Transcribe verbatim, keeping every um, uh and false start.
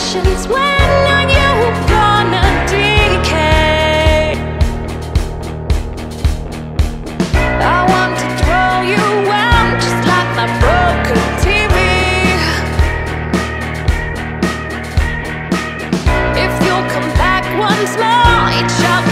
questions. When are you gonna decay? I want to throw you out just like my broken T V. If you'll come back once more, it shall